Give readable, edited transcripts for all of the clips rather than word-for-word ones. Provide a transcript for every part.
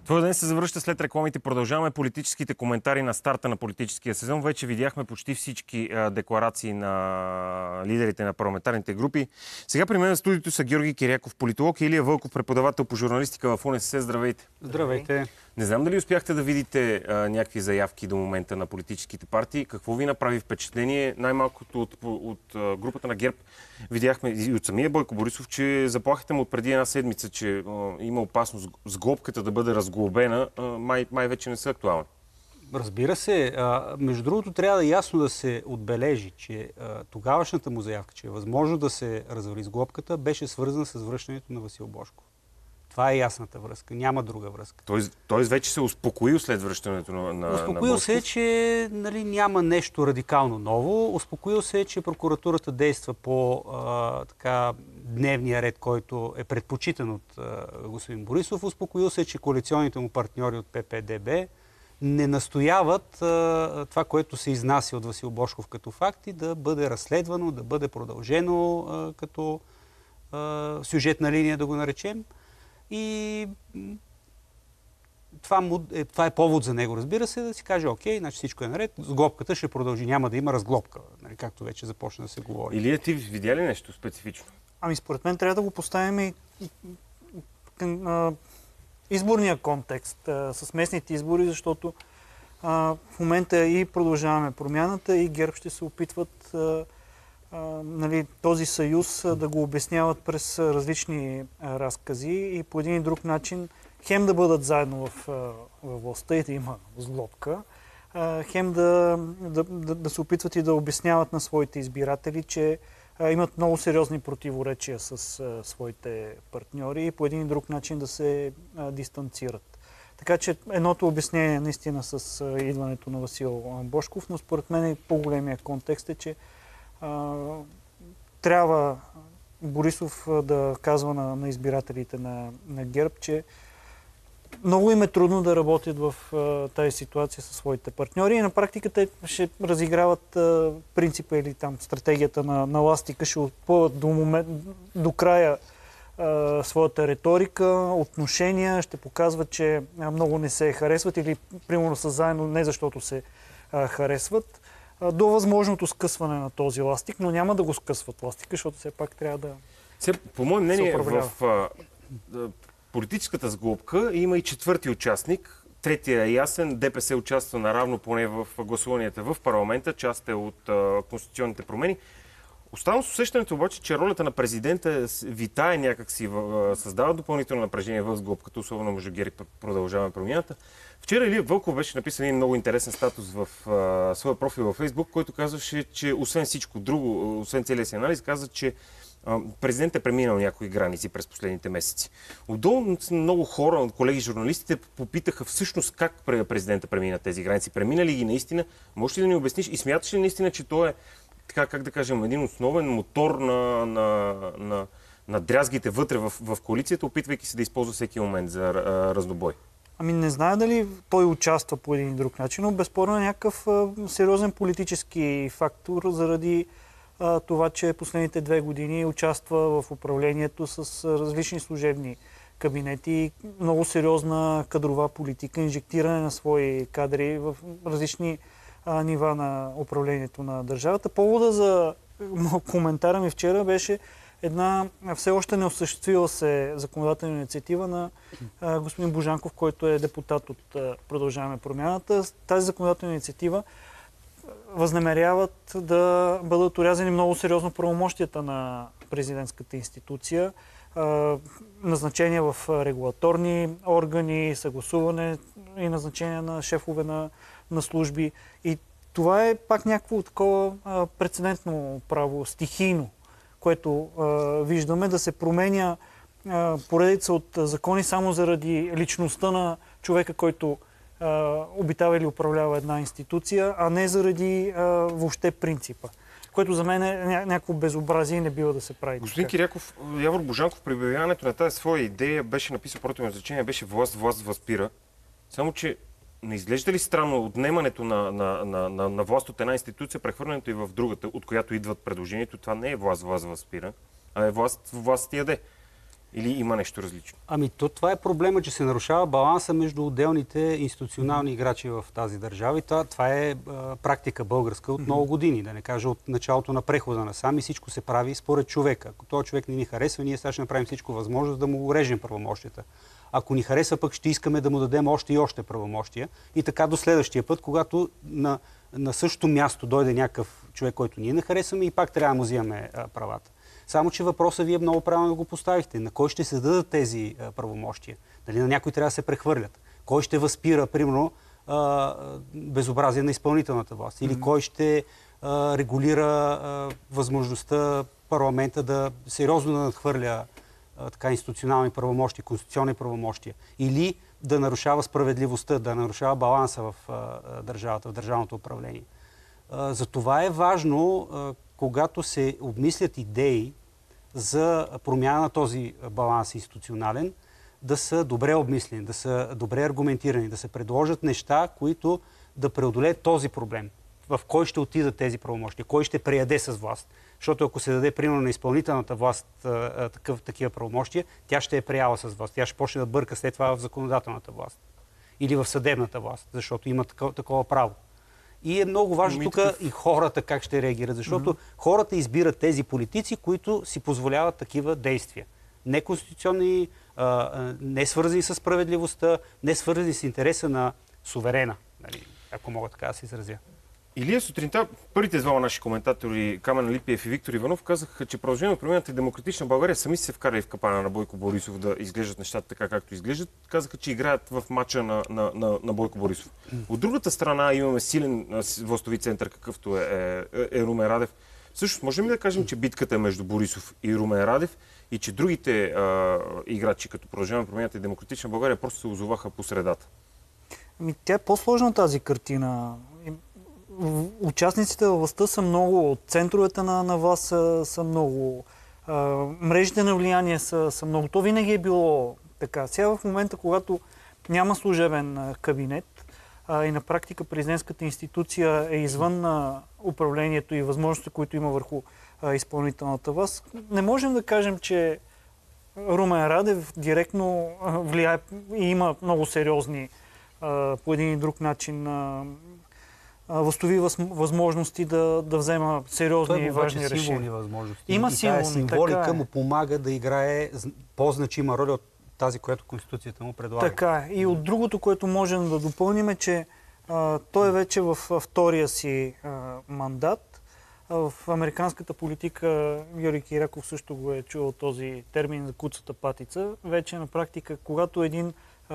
Твой ден се завръща след рекламите. Продължаваме политическите коментари на старта на политическия сезон. Вече видяхме почти всички декларации на лидерите на парламентарните групи. Сега при мен в студиото са Георги Киряков, политолог, и Илия Вълков, преподавател по журналистика в УНСС. Здравейте! Здравейте! Не знам дали успяхте да видите някакви заявки до момента на политическите партии. Какво ви направи впечатление? Най-малкото от групата на ГЕРБ видяхме и от самия Бойко Борисов, че заплахите му от преди една седмица, че има опасност с глобката да бъде разглобена, май вече не са актуални. Разбира се. Между другото, трябва да ясно да се отбележи, че тогавашната му заявка, че е възможно да се развали с глобката, беше свързана с връщането на Васил Божков. Това е ясната връзка. Няма друга връзка. Тоест вече се успокоил след връщането на Успокоил се, че няма нещо радикално ново. Успокоил се, че прокуратурата действа по дневния ред, който е предпочитан от господин Борисов. Успокоил се, че коалиционните му партньори от ППДБ не настояват това, което се изнася от Васил Божков като факти, да бъде разследвано, да бъде продължено като сюжетна линия, да го наречем. И това е повод за него, разбира се, да си каже, окей, значи всичко е наред, с глобката ще продължи, няма да има разглобка, както вече започна да се говори. Илия, ти видя ли нещо специфично? Според мен трябва да го поставим и изборния контекст с местните избори, защото в момента и Продължаваме промяната, и ГЕРБ ще се опитват този съюз да го обясняват през различни разкази и по един и друг начин хем да бъдат заедно в властта и да има сглобка, хем да се опитват и да обясняват на своите избиратели, че имат много сериозни противоречия с своите партньори и по един и друг начин да се дистанцират. Така че едното обяснение наистина с идването на Васил Божков, но според мен по-големия контекст е, че трябва Борисов да казва на избирателите на ГЕРБ, че много им е трудно да работят в тази ситуация със своите партньори и на практика те ще разиграват принципа или там стратегията на ластика, ще отплуват до края своята риторика, отношения, ще показват, че много не се харесват или примерно са заедно не защото се харесват, до възможното скъсване на този ластик, но няма да го скъсват ластика, защото все пак трябва да по мое мнение, в политическата сглобка има и четвърти участник. Третия е ясен. ДПС участва наравно поне в гласуванията в парламента. Част е от конституционните промени. Оставам с усещането обаче, че ролята на президента витае някакси, създава допълнително напрежение в сглобката, особено между ГЕРБ и Продължаваме промяната. Вчера Илия Вълков беше написан един много интересен статус в своя профил във Фейсбук, който казваше, че освен всичко друго, освен целият си анализ, каза, че президентът е преминал някои граници през последните месеци. Отдолу много хора, колеги журналистите, попитаха всъщност как президентът премина тези граници. Премина ли ги наистина? Можеш ли да ни обясниш? И смяташ ли наистина, че той е, така как да кажем, един основен мотор на дрязгите вътре в коалицията, опитвайки се да използва всеки момент за разнобой? Не знае дали той участва по един и друг начин, но безспорно е някакъв сериозен политически фактор заради това, че последните 2 години участва в управлението с различни служебни кабинети, много сериозна кадрова политика, инжектиране на свои кадри в различни нива на управлението на държавата. Повода за коментара ми вчера беше една все още не осъществила се законодателна инициатива на господин Божанков, който е депутат от Продължаваме промяната. Тази законодателна инициатива възнамеряват да бъдат орязани много сериозно правомощията на президентската институция, назначения в регулаторни органи, съгласуване и назначения на шефове на служби. И това е пак някакво такова прецедентно право, стихийно, което виждаме да се променя поредица от закони само заради личността на човека, който обитава или управлява една институция, а не заради въобще принципа, което за мен е някакво безобразие и не бива да се прави. Господин Киряков, Явор Божанков при обявяването на тази своя идея беше написал противно изречение, беше власт възпира. Само че не изглежда ли странно отнемането на власт от една институция, прехвърлянето и в другата, от която идват предложението? Това не е власт възпира, а е власт яде. Или има нещо различно? Това е проблема, че се нарушава баланса между отделните институционални играчи в тази държава. И това е практика българска от много години, да не кажа от началото на прехода насам, и всичко се прави според човека. Ако този човек не ни харесва, ние сега ще направим всичко възможно да му урежем правомощията. Ако ни харесва, пък ще искаме да му дадем още и още правомощия. И така до следващия път, когато на същото място дойде някакъв човек, който ние не харесваме, и пак трябва да му взимаме правата. Само че въпроса вие много правилно го поставихте. На кой ще се дадат тези правомощия? Дали на някой трябва да се прехвърлят? Кой ще възпира, примерно, безобразие на изпълнителната власт? Или кой ще регулира възможността парламента да сериозно да надхвърля институционални правомощия, конституционни правомощия? Или да нарушава справедливостта, да нарушава баланса в държавата, в държавното управление? Затова е важно, когато се обмислят идеи за промяна на този баланс институционален, да са добре обмислени, да са добре аргументирани, да се предложат неща, които да преодолеят този проблем. В кой ще отидат тези правомощия, кой ще прияде с власт. Защото ако се даде примерно на изпълнителната власт такива правомощия, тя ще е прияла с власт. Тя ще почне да бърка след това в законодателната власт или в съдебната власт, защото има такова право. И е много важно тук и хората как ще реагират, защото хората избират тези политици, които си позволяват такива действия. Неконституционни, не свързани с справедливостта, не свързани с интереса на суверена, нали, ако мога така да се изразя. Илия, сутринта първите двама наши коментатори, Камен Липиев и Виктор Иванов, казаха, че Продължение промяната и Демократична България сами се вкарали в капана на Бойко Борисов да изглеждат нещата така, както изглеждат. Казаха, че играят в матча на Бойко Борисов. От другата страна имаме силен властови център, какъвто е Румен Радев. Всъщност, можем ли да кажем, че битката е между Борисов и Румен Радев и че другите играчи, като Продължение промяната и Демократична България, просто се озоваха по средата? Тя е по-сложна тази картина. Участниците във властта са много, центровете на власт са много, мрежите на влияние са много. То винаги е било така. Сега в момента, когато няма служебен кабинет и на практика президентската институция е извън управлението и възможностите, които има върху изпълнителната власт, не можем да кажем, че Румен Радев директно влияе и има много сериозни по един и друг начин властови възможности да взема сериозни и важни решения. Символни възможности. Има символни, тази символика му помага да играе по-значима роля от тази, която Конституцията му предлага. Така е. И от другото, което можем да допълним е, че той е вече във втория си мандат. В американската политика Георги Киряков също го е чувал този термин за куцата патица. Вече на практика, когато един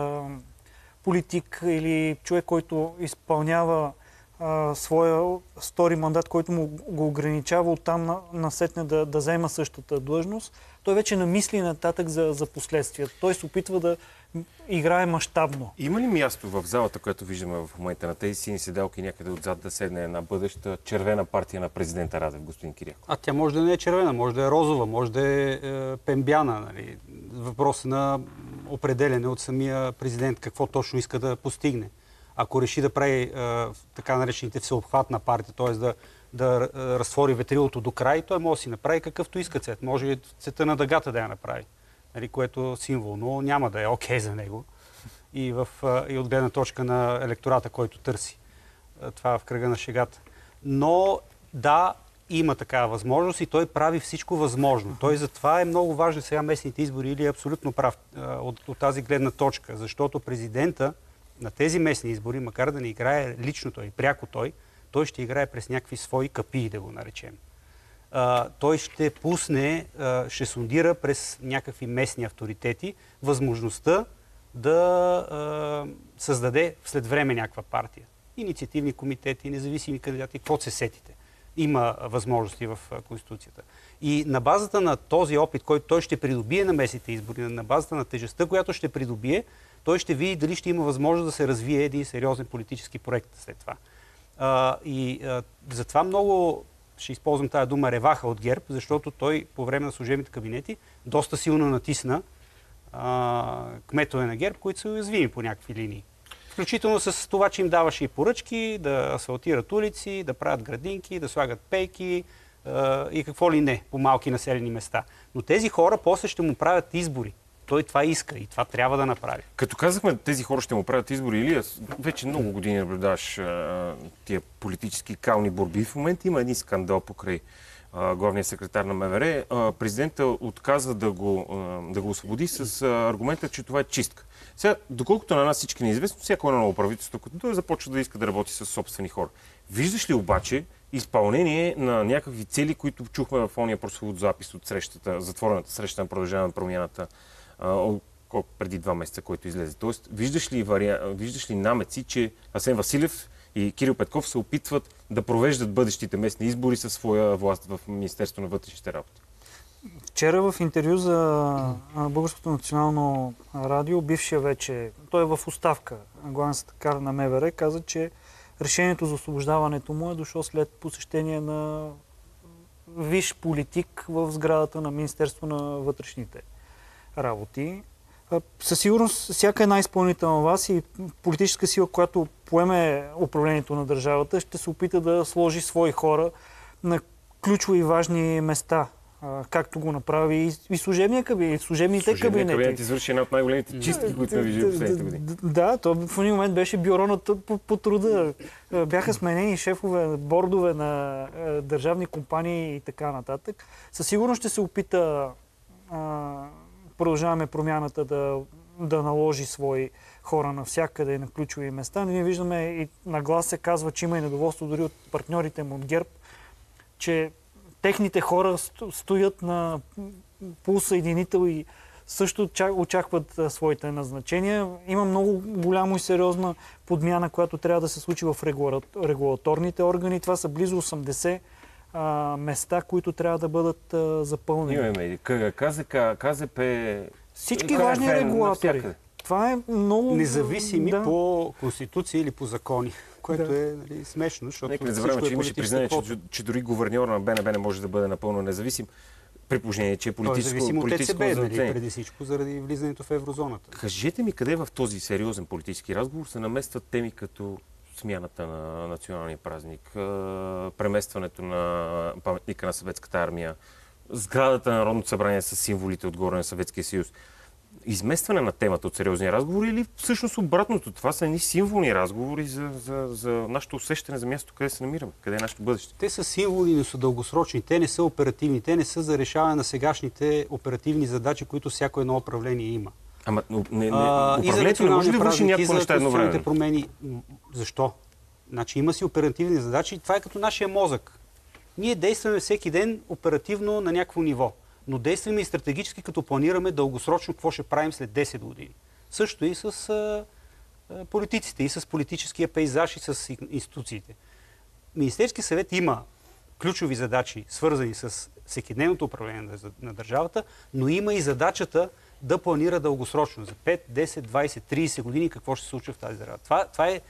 политик или човек, който изпълнява своя втори мандат, който му го ограничава оттам насетне да взема същата длъжност, той вече намисли нататък за последствия. Той се опитва да играе мащабно. Има ли място в залата, което виждаме в момента на тези сини седалки някъде отзад да седне една бъдеща червена партия на президента Радев, господин Киряков? Тя може да не е червена, може да е розова, може да е пембяна. Нали? Въпрос на определене от самия президент какво точно иска да постигне. Ако реши да прави така наречените всеобхватна партия, т.е. да разтвори ветрилото до край, той може да си направи какъвто иска цвет. Може и цвета на дъгата да я направи, нали, което символно няма да е окей за него и от гледна точка на електората, който търси. Това в кръга на шегата. Но да, има такава възможност и той прави всичко възможно. Той затова е много важно сега местните избори или е абсолютно прав от тази гледна точка, защото президента на тези местни избори, макар да не играе лично той, пряко той ще играе през някакви свои капии, да го наречем. Той ще пусне, ще сондира през някакви местни авторитети възможността да създаде след време някаква партия. Инициативни комитети, независими кандидати, какво се сетите. Има възможности в Конституцията. И на базата на този опит, който той ще придобие на местните избори, на базата на тежестта, която ще придобие, той ще види дали ще има възможност да се развие един сериозен политически проект след това. Затова много ще използвам тази дума реваха от ГЕРБ, защото той по време на служебните кабинети доста силно натисна кметове на ГЕРБ, които са уязвими по някакви линии. Включително с това, че им даваше и поръчки да асфалтират улици, да правят градинки, да слагат пейки, и какво ли не по малки населени места. Но тези хора после ще му правят избори. Той това иска и това трябва да направи. Като казахме, тези хора ще му правят избори, Илия, вече много години наблюдаваш тия политически кални борби. В момента има един скандал покрай главния секретар на МВР. Президента отказва да го освободи с аргумента, че това е чистка. Сега, доколкото на нас всички ни е известно, всяко едно ново правителство, като той започва да иска да работи с собствени хора. Виждаш ли обаче изпълнение на някакви цели, които чухме в ония прословут запис от срещата, затворената среща на Продължаваме промяната преди 2 месеца, който излезе? Тоест, виждаш ли намеци, че Асен Василев и Кирил Петков се опитват да провеждат бъдещите местни избори със своя власт в Министерството на вътрешните работи? Вчера в интервю за Българското национално радио, бившия вече, той е в оставка, главен секретар на МВР, каза, че решението за освобождаването му е дошло след посещение на висш политик в сградата на Министерство на вътрешните работи. Със сигурност всяка една изпълнителна власт и политическа сила, която поеме управлението на държавата, ще се опита да сложи свои хора на ключови и важни места, както го направи и служебния кабинет, служебните кабинети. Служебния кабинет извърши една от най-големите чистки, които сме виждали в последните години. Да, то в един момент беше бюро по труда. Бяха сменени шефове, бордове на държавни компании и така нататък. Със сигурност ще се опита Продължаваме промяната да наложи свои хора навсякъде и на ключови места. Ние виждаме и наглас се казва, че има и недоволство дори от партньорите му от ГЕРБ, че техните хора стоят на полусъединител и също очакват своите назначения. Има много голямо и сериозна подмяна, която трябва да се случи в регулаторните органи. Това са близо 80 места, които трябва да бъдат запълнени. Имаме КЗК, КЗП... Всички важни регулатори. Това е много... Независими по Конституция или по закони, което е смешно, защото... Нека не забравяме, че имаше признание, че дори гуверньор на БНБ не може да бъде напълно независим, при положение, че е политическо... Той е зависим от ЕЦБ, преди всичко, заради влизането в еврозоната. Кажете ми, къде в този сериозен политически разговор се наместват теми като смяната на националния празник, преместването на паметника на Съветската армия, сградата на Народното събрание с символите отгоре на Съветския съюз. Изместване на темата от сериозния разговор или всъщност обратното? Това са едни символни разговори за нашето усещане за мястото, къде се намираме, къде е нашето бъдеще. Те са символи, но са дългосрочни. Те не са оперативни. Те не са за решаване на сегашните оперативни задачи, които всяко едно управление има. Ама управлението не може да върши някакво неща едновременно. Промени. Защо? Значи има си оперативни задачи. Това е като нашия мозък. Ние действаме всеки ден оперативно на някакво ниво, но действаме и стратегически, като планираме дългосрочно какво ще правим след 10 години. Също и с политиците, и с политическия пейзаж, и с институциите. Министерски съвет има ключови задачи, свързани с всекидневното управление на държавата, но има и задачата да планира дългосрочно за 5, 10, 20, 30 години какво ще се случва в тази държава. Това е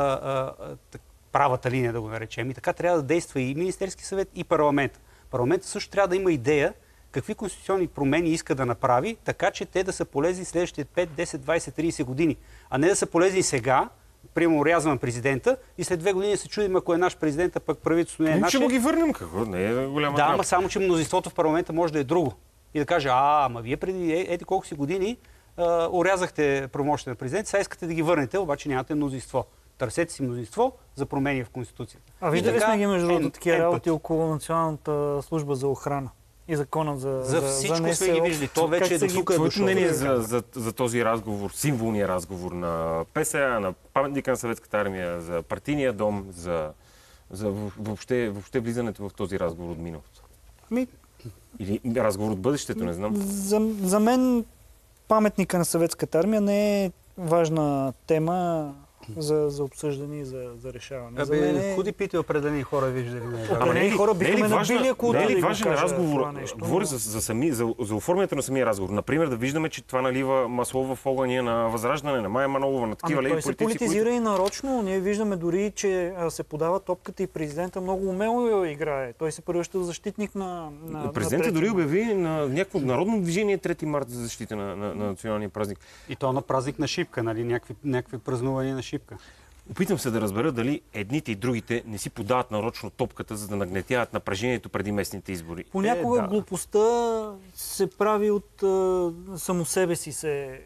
правата линия, да го наречем. И така трябва да действа и Министерски съвет, и парламент. Парламентът също трябва да има идея какви конституционни промени иска да направи, така че те да са полезни следващите 5, 10, 20, 30 години. А не да са полезни сега, примерно рязвам президента и след 2 години се чудим, ако е наш президент, а пък правителството не е наше. Ще му ги върнем, какво? Не е голяма да, ама само, че мнозинството в парламента може да е друго. И да каже, ама вие преди еди колко си години орязахте правомощите на президента, сега искате да ги върнете, обаче нямате мнозинство. Търсете си мнозинство за промени в Конституцията. Виждали сме ги между другото такива работи около Националната служба за охрана и закона за всичко сме ги виждали. То вече е до тук. Твоето мнение за този разговор, символния разговор на ПСА, на паметника на Съветската армия, за партийния дом, за въобще влизането в този разговор от миналото? Или разговор от бъдещето, не знам. За мен паметника на Съветската армия не е важна тема за обсъждане и за решаване. Ходи пити определени хора, виждали. Определени хора бихме набили, ако не е ли важен разговор? Говори за оформянето на самия разговор. Например, да виждаме, че това налива масло в огъня на Възраждане, на Мая Манолова, на такива леви политици. Той се политизира и нарочно. Ние виждаме дори, че се подава топката и президента много умело играе. Той се превръща в защитник на президентът дори обяви на някакво народно движение 3 марта за защита на националния празник. И то на празник на шипка, нали? Някакви празнувания на шипка. Опитвам се да разбера дали едните и другите не си подават нарочно топката, за да нагнетяват напрежението преди местните избори. Понякога глупостта се прави от само себе си се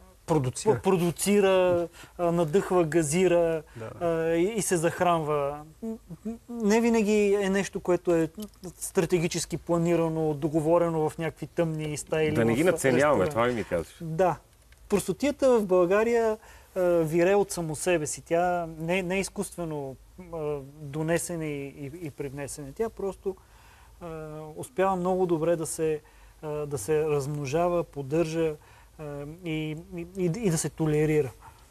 продуцира, надъхва, газира и се захранва. Не винаги е нещо, което е стратегически планирано, договорено в някакви тъмни стаи. Да не ги надценяваме, това ми казваш. Да. Простотията в България вире от само себе си. Тя не е изкуствено донесена и привнесена. Тя просто успява много добре да се размножава, поддържа и да се толерира.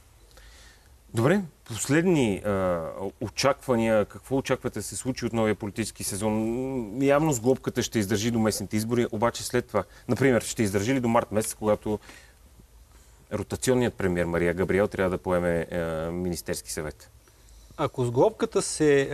Добре, последни очаквания. Какво очаквате да се случи от новия политически сезон? Явно сглобката ще издържи до местните избори, обаче след това, например, ще издържи ли до март месец, когато ротационният премиер Мария Габриел трябва да поеме Министерски съвет? Ако сглобката се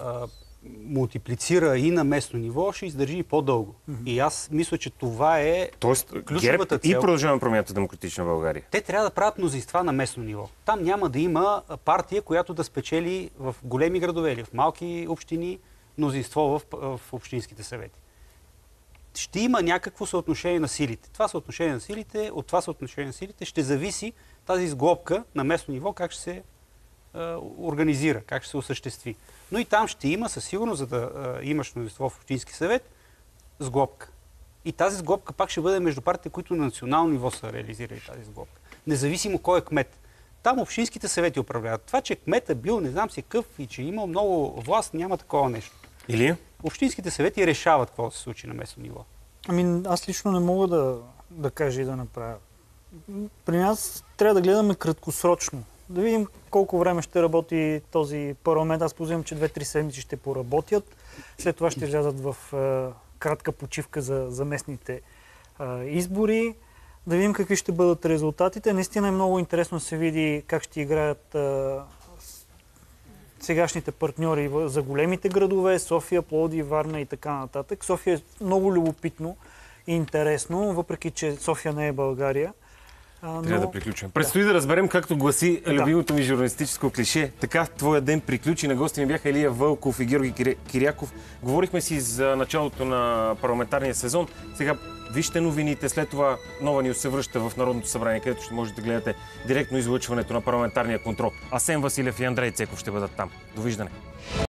мултиплицира и на местно ниво, ще издържи и по-дълго. И аз мисля, че това е ключовата цел. И Продължаваме промяната Демократична България. Те трябва да правят мнозинства на местно ниво. Там няма да има партия, която да спечели в големи градове или в малки общини мнозинство в общинските съвети. Ще има някакво съотношение на силите. От това съотношение на силите ще зависи тази сглобка на местно ниво, как ще се организира, как ще се осъществи. Но и там ще има, със сигурност, за да имаш мнозинство в общински съвет, сглобка. И тази сглобка пак ще бъде между партиите, които на национално ниво са реализирали тази сглобка. Независимо кой е кмет. Там общинските съвети управляват. Това, че кмет е бил не знам си къв и че е имал много власт, няма такова нещо. Или? Общинските съвети решават какво се случи на местно ниво. Аз лично не мога да кажа и да направя. При нас трябва да гледаме краткосрочно. Да видим колко време ще работи този парламент. Аз позивам, че 2-3 седмици ще поработят. След това ще влязат в кратка почивка за местните избори. Да видим какви ще бъдат резултатите. Наистина е много интересно да се види как ще играят сегашните партньори за големите градове, София, Пловдив, Варна и така нататък. София е много любопитно и интересно, въпреки че София не е България. Трябва да приключим. Предстои да разберем, както гласи любимото ми журналистическо клише. Така, твоя ден приключи. На гости ми бяха Илия Вълков и Георги Киряков. Говорихме си за началото на парламентарния сезон. Сега вижте новините, след това нова ни се връща в Народното събрание, където ще можете да гледате директно излъчването на парламентарния контрол. Асен Василев и Андрей Цеков ще бъдат там. Довиждане!